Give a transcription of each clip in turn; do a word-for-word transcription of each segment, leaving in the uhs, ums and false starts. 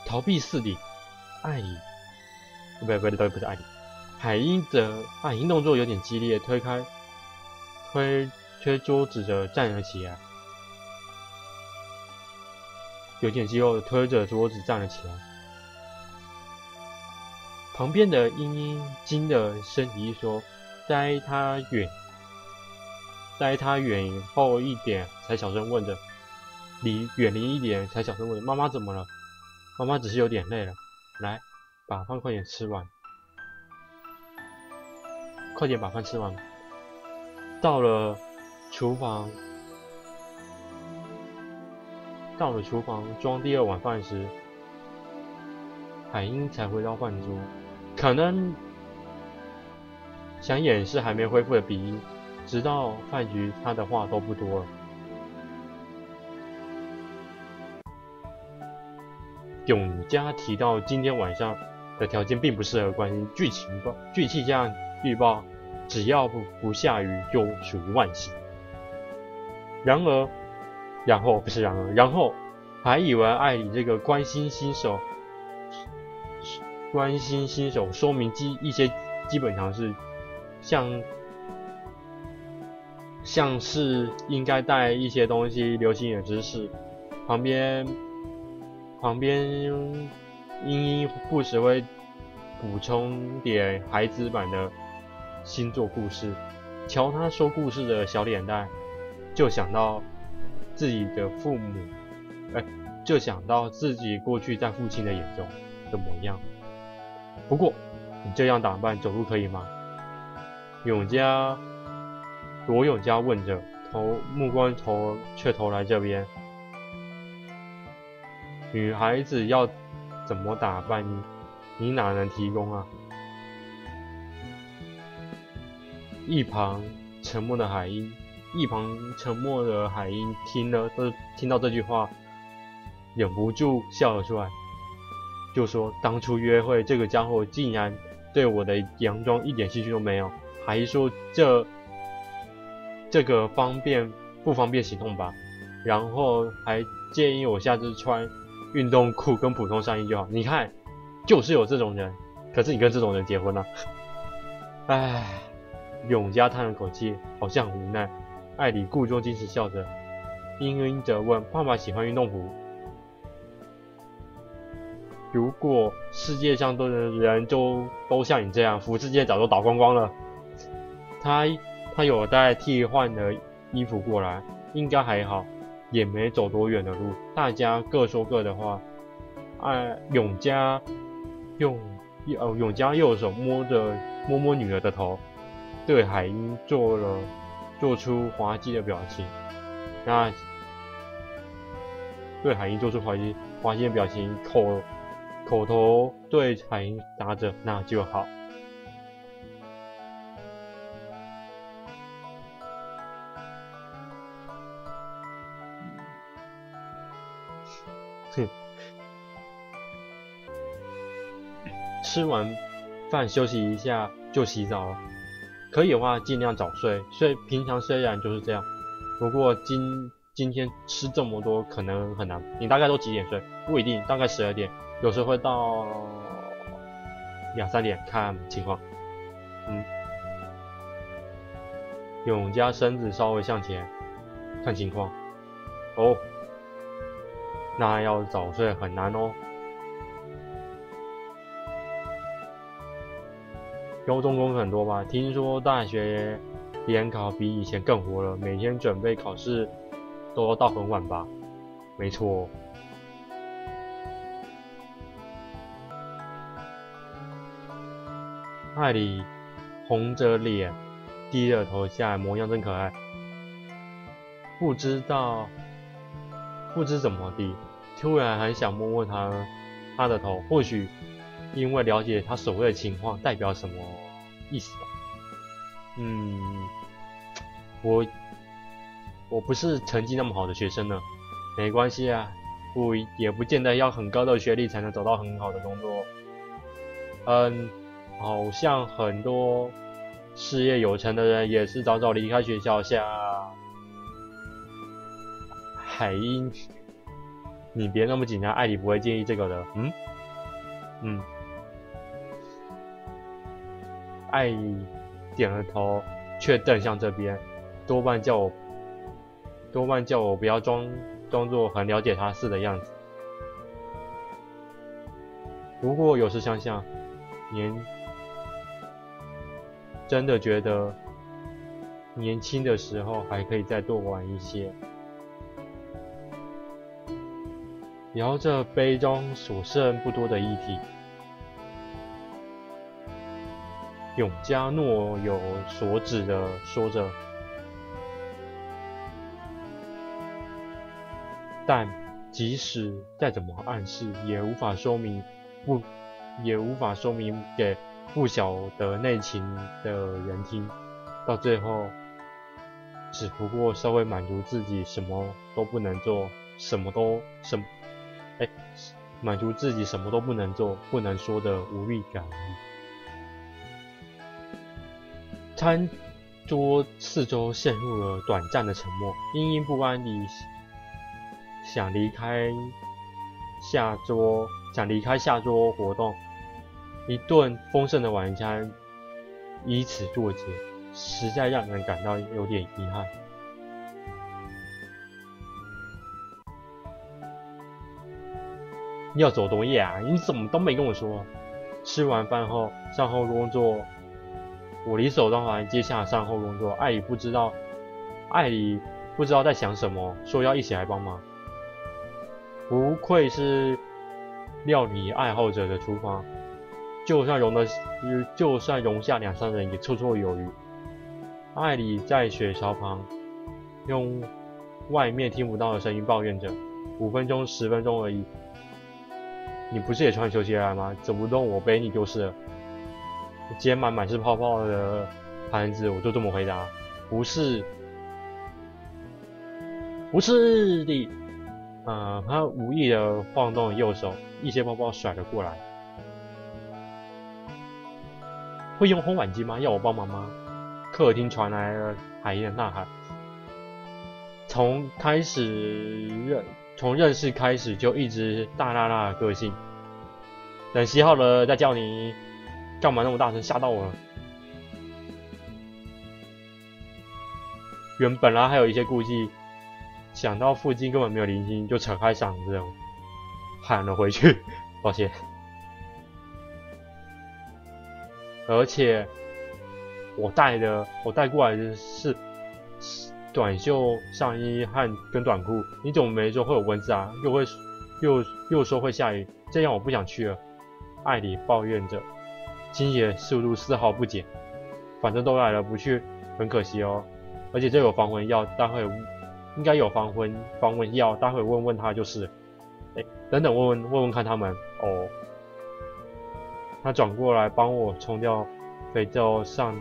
逃避似的，艾里，不不不不不是艾里，海鹰的海鹰动作有点激烈，推开推推桌子的站了起来，有点肌肉的推着桌子站了起来。旁边的英英惊的身体说：“在他远，在他远后一点，才小声问着，离远离一点，才小声问着，妈妈怎么了？妈妈只是有点累了。来，把饭快点吃完，快点把饭吃完。”到了厨房，到了厨房装第二碗饭时，海英才回到饭桌。可能想掩饰还没恢复的鼻音，直到饭局他的话都不多了。永嘉提到今天晚上的条件并不适合关心剧情报，剧气象预报只要不不下雨就属于万幸。然而，然后不是然而，然后还以为艾里这个关心新手。关心新手，说明基一些基本常识，像像是应该带一些东西，流行的知识。旁边旁边英英不时会补充点孩子版的星座故事。瞧他说故事的小脸蛋，就想到自己的父母，哎，就想到自己过去在父亲的眼中的模样。不过，你这样打扮走路可以吗？永嘉，罗永嘉问着，头目光头却投来这边。女孩子要怎么打扮你，你哪能提供啊？一旁沉默的海鹰，一旁沉默的海鹰听了，都听到这句话，忍不住笑了出来。就说当初约会这个家伙竟然对我的洋装一点兴趣都没有，还说这这个方便不方便行动吧，然后还建议我下次穿运动裤跟普通上衣就好。你看，就是有这种人，可是你跟这种人结婚了。唉，永嘉叹了口气，好像很无奈。艾里故作矜持笑着，英英则问：“爸爸喜欢运动服？如果世界上的人都都像你这样，服饰界早就倒光光了。”他他有带替换的衣服过来，应该还好，也没走多远的路。大家各说各的话。哎，永嘉用呃永嘉右手摸着摸摸女儿的头，对海英做了做出滑稽的表情。那对海英做出滑稽滑稽的表情，口口头对海英答着那就好。哼。吃完饭休息一下就洗澡了，可以的话尽量早睡。睡平常虽然就是这样，不过今今天吃这么多可能很难。你大概都几点睡？不一定，大概十二点，有时候会到两三点，看情况。嗯，永嘉身子稍微向前，看情况。哦，那要早睡很难哦。高中功课很多吧？听说大学联考比以前更活了，每天准备考试都要到很晚吧？没错。艾里红着脸，低着头下，模样真可爱。不知道，不知怎么地，突然很想摸摸他他的头，或许。因为了解他所谓的情况代表什么意思吧。嗯，我我不是成绩那么好的学生呢，没关系啊，不也不见得要很高的学历才能找到很好的工作。嗯，好像很多事业有成的人也是早早离开学校下海鹰你别那么紧张，艾里不会介意这个的。嗯嗯，艾里点了头，却瞪向这边，多半叫我多半叫我不要装装作很了解他似的样子。不过有时想想，年真的觉得年轻的时候还可以再多玩一些。聊着杯中所剩不多的液体，永嘉若有所指的说着，但即使再怎么暗示，也无法说明不，也无法说明给不晓得内情的人听。到最后，只不过稍微满足自己什么都不能做，什么都什么。哎，满足自己什么都不能做、不能说的无力感而已。餐桌四周陷入了短暂的沉默，殷殷不安地想离开下桌，想离开下桌活动。一顿丰盛的晚餐以此作结，实在让人感到有点遗憾。要走多远啊？你怎么都没跟我说？吃完饭后，善后工作，我理所当然接下善后工作。艾里不知道，艾里不知道在想什么，说要一起来帮忙。不愧是料理爱好者的厨房，就算容得，就算容下两三人也绰绰有余。艾里在水槽旁，用外面听不到的声音抱怨着：“五分钟、十分钟而已。你不是也穿球鞋来吗？走不动我背你就是了。”接满满是泡泡的盘子，我就这么回答：“不是，不是的。”呃，他无意的晃动右手，一些泡泡甩了过来。会用烘碗机吗？要我帮忙吗？客厅传来了海燕的呐喊。从开始认。从认识开始就一直大辣辣的个性，等洗好了再叫你。干嘛那么大声，吓到我了。原本来还有一些顾忌，想到附近根本没有零星，就扯开嗓子喊了回去。抱歉。而且我带的，我带过来的是短袖上衣和跟短裤，你怎么没说会有蚊子啊？又会又又说会下雨，这样我不想去了。艾里抱怨着，金野速度丝毫不减。反正都来了，不去很可惜哦。而且这有防蚊药，待会应该有防蚊防蚊药，待会问问他就是。哎，等等问问问问看他们哦。他转过来帮我冲掉肥皂上。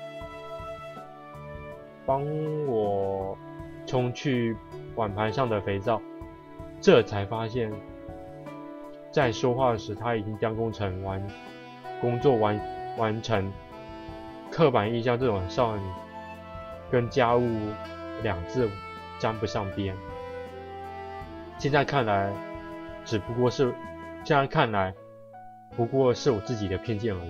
帮我冲去碗盘上的肥皂，这才发现，在说话时他已经将工程完工作完完成。刻板印象这种少女跟家务两字沾不上边。现在看来，只不过是现在看来，不过是我自己的偏见而已。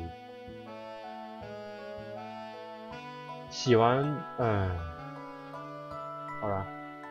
洗完，嗯，好了，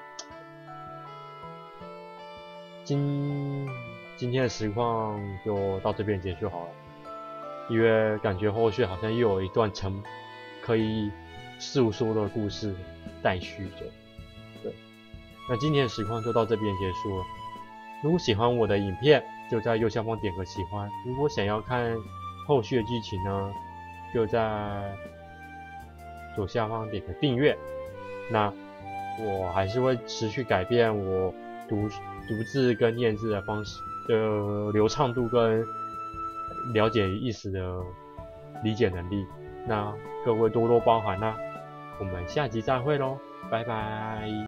今今天的实况就到这边结束好了，因为感觉后续好像又有一段沉可以诉说的故事待续着。对，那今天的实况就到这边结束了。如果喜欢我的影片，就在右下方点个喜欢；如果想要看后续的剧情呢，就在左下方点个订阅。那我还是会持续改变我读读字跟念字的方式的流畅度跟了解意思的理解能力。那各位多多包涵啦，我们下集再会咯，拜拜。